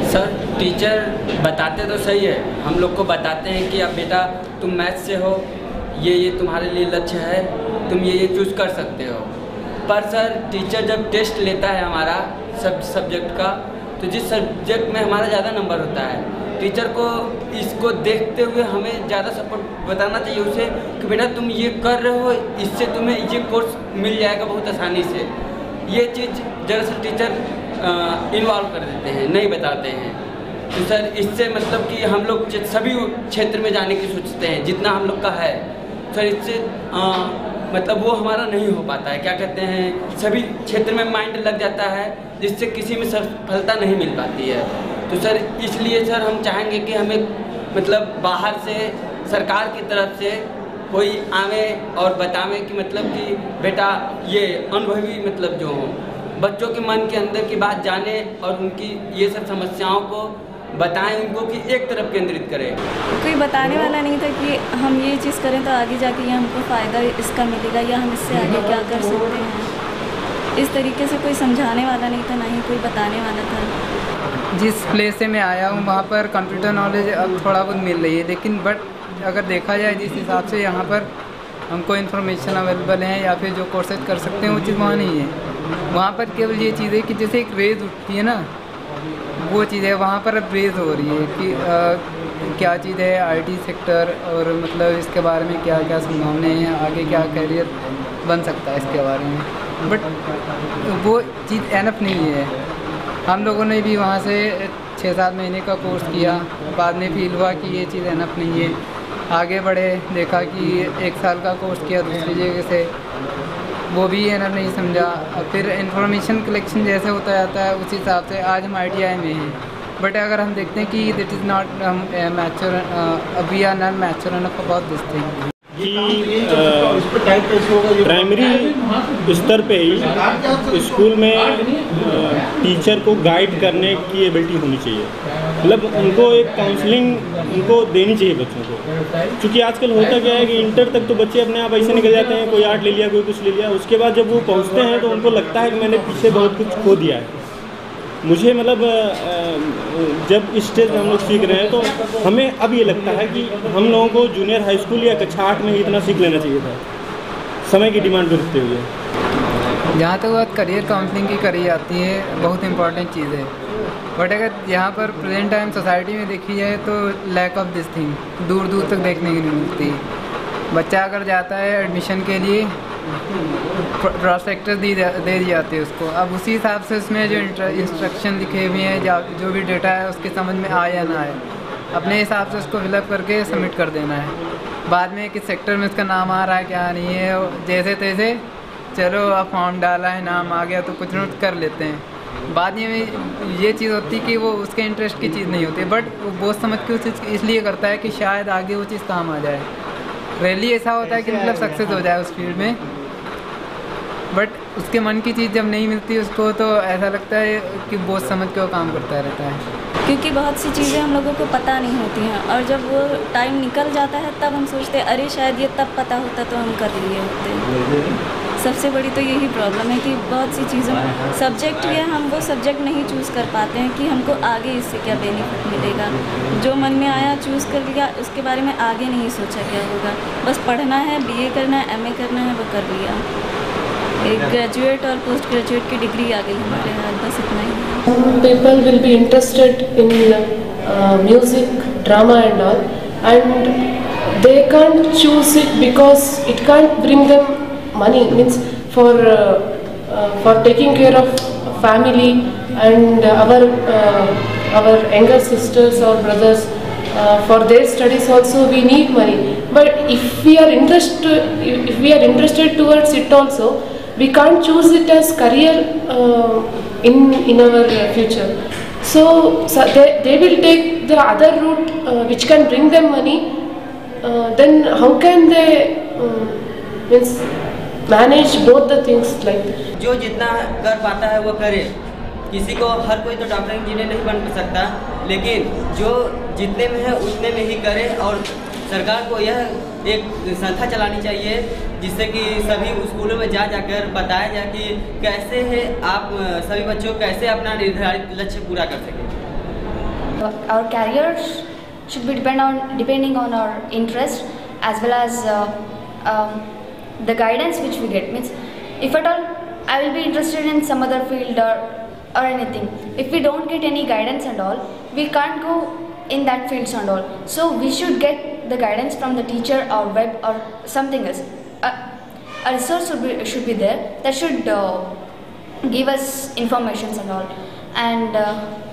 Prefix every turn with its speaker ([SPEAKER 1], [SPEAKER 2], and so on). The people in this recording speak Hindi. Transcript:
[SPEAKER 1] सर टीचर बताते तो सही है, हम लोग को बताते हैं कि अब बेटा तुम मैथ्स से हो, ये तुम्हारे लिए लक्ष्य है, तुम ये चूज़ कर सकते हो। पर सर टीचर जब टेस्ट लेता है हमारा सब सब्जेक्ट का, तो जिस सब्जेक्ट में हमारा ज़्यादा नंबर होता है, टीचर को इसको देखते हुए हमें ज़्यादा सपोर्ट बताना चाहिए उसे कि बेटा तुम ये कर रहे हो, इससे तुम्हें ये कोर्स मिल जाएगा बहुत आसानी से। ये चीज़ दरअसल टीचर इन्वॉल्व कर देते हैं, नहीं बताते हैं। तो सर इससे मतलब कि हम लोग सभी क्षेत्र में जाने की सोचते हैं जितना हम लोग का है सर, इससे मतलब वो हमारा नहीं हो पाता है। क्या कहते हैं, सभी क्षेत्र में माइंड लग जाता है, जिससे किसी में सफलता नहीं मिल पाती है। तो सर इसलिए सर हम चाहेंगे कि हमें मतलब बाहर से सरकार की तरफ से कोई आवे और बतावे कि मतलब कि बेटा ये अनुभवी मतलब जो हो, बच्चों के मन के अंदर की बात जाने और उनकी ये सब समस्याओं को बताएं उनको कि एक तरफ केंद्रित करें।
[SPEAKER 2] कोई बताने वाला नहीं था कि हम ये चीज़ करें तो आगे जाके ये हमको फ़ायदा इसका मिलेगा या हम इससे आगे क्या कर सकते हैं। इस तरीके से कोई समझाने वाला नहीं था, ना ही कोई बताने वाला था।
[SPEAKER 3] जिस प्लेस से मैं आया हूँ वहाँ पर कंप्यूटर नॉलेज अब थोड़ा बहुत मिल रही है, लेकिन बट अगर देखा जाए जिस हिसाब से यहाँ पर हमको इन्फॉर्मेशन अवेलेबल है या फिर जो कोर्सेज कर सकते हैं वो चीज़ वहाँ नहीं है। वहाँ पर केवल ये चीज़ है कि जैसे एक रेज उठती है ना, वो चीज़ है वहाँ पर अब रेज हो रही है कि क्या चीज़ है आईटी सेक्टर, और मतलब इसके बारे में क्या क्या संभावनाएं हैं, आगे क्या करियर बन सकता है इसके बारे में। बट वो चीज़ एनफ नहीं है। हम लोगों ने भी वहाँ से 6-7 महीने का कोर्स किया, बाद में फील हुआ कि ये चीज़ एनफ नहीं है। आगे बढ़े, देखा कि 1 साल का कोर्स किया दूसरी जगह से, वो भी एनफ नहीं समझा। फिर इंफॉर्मेशन कलेक्शन जैसे होता जाता है उस हिसाब से आज हम ITI में हैं। बट अगर हम देखते हैं कि that is not mature, we are not mature enough about this thing.
[SPEAKER 4] Primary स्तर पे ही स्कूल में टीचर को गाइड करने की एबिलिटी होनी चाहिए, मतलब उनको एक काउंसलिंग उनको देनी चाहिए बच्चों को। क्योंकि आजकल होता क्या है कि इंटर तक तो बच्चे अपने आप ऐसे निकल जाते हैं, कोई आर्ट ले लिया, कोई कुछ ले लिया, उसके बाद जब वो पहुंचते हैं तो उनको लगता है कि मैंने पीछे बहुत कुछ खो दिया है। मुझे मतलब जब इस स्टेज में हम लोग सीख रहे हैं तो हमें अब ये लगता है कि हम लोगों को जूनियर हाई स्कूल या कक्षा 8 में इतना सीख लेना चाहिए था, समय की डिमांड को रखते हुए।
[SPEAKER 3] जहाँ तक बात करियर काउंसलिंग की करी जाती है, बहुत इंपॉर्टेंट चीज़ है। बट अगर यहाँ पर प्रेजेंट टाइम सोसाइटी में देखी जाए तो लैक ऑफ दिस थिंग दूर दूर तक देखने की नहीं मिलती। बच्चा अगर जाता है एडमिशन के लिए, प्रॉस्पेक्टस दे दी जाती है उसको, अब उसी हिसाब से उसमें जो इंस्ट्रक्शन लिखे हुए हैं, जो भी डेटा है उसके समझ में आए या ना आए, अपने हिसाब से उसको फिलअप करके सबमिट कर देना है। बाद में किस सेक्टर में उसका नाम आ रहा है क्या नहीं है, जैसे तैसे चलो अब फॉर्म डाला है, नाम आ गया तो कुछ न कुछ कर लेते हैं। बाद में ये चीज़ होती कि वो उसके इंटरेस्ट की चीज़ नहीं होती, बट वो बहुत समझ के उस चीज़ इसलिए करता है कि शायद आगे वो चीज़ काम आ जाए। रेयरली ऐसा होता है कि मतलब सक्सेस हो जाए उस फील्ड में, बट उसके मन की चीज़ जब नहीं मिलती उसको तो ऐसा लगता है कि बहुत समझ के वो काम करता रहता है।
[SPEAKER 2] क्योंकि बहुत सी चीज़ें हम लोगों को पता नहीं होती हैं, और जब वो टाइम निकल जाता है तब हम सोचते हैं अरे शायद ये तब पता होता तो हम कर लिए होते। सबसे बड़ी तो यही प्रॉब्लम है कि बहुत सी चीज़ों सब्जेक्ट है, हम वो सब्जेक्ट नहीं चूज़ कर पाते हैं कि हमको आगे इससे क्या बेनिफिट मिलेगा। जो मन में आया चूज़ कर लिया, उसके बारे में आगे नहीं सोचा क्या होगा। बस पढ़ना है, BA करना है, MA करना है, वो कर लिया। एक ग्रेजुएट और पोस्ट ग्रेजुएट की डिग्री आ गई हमारे हाथ, बस इतना ही है।
[SPEAKER 5] People will be interested in music, drama and all, and they can't choose it because it can't bring them money, means for taking care of family and our younger sisters or brothers, for their studies also we need money. But if we are interested towards it also, we can't choose it as career in our future. So they will take the other route which can bring them money. Then how can they means manage both the things like that?
[SPEAKER 1] जो जितना कर पाता है वो करे। किसी को हर कोई तो डॉक्टर इंजीनियर नहीं बन सकता, लेकिन जो जितने में है उतने में ही करे। और सरकार को यह एक संस्था चलानी चाहिए जिससे कि सभी स्कूलों में जाकर बताया जाए कि कैसे है आप सभी बच्चों कैसे अपना निर्धारित लक्ष्य पूरा कर सकें।
[SPEAKER 6] Our careers should be depending on our interest as well as the guidance which we get. Means if at all I will be interested in some other field or anything, if we don't get any guidance and all, we can't go in that fields and all. So we should get the guidance from the teacher or web or something else. A resource should be there that should give us informations and all. And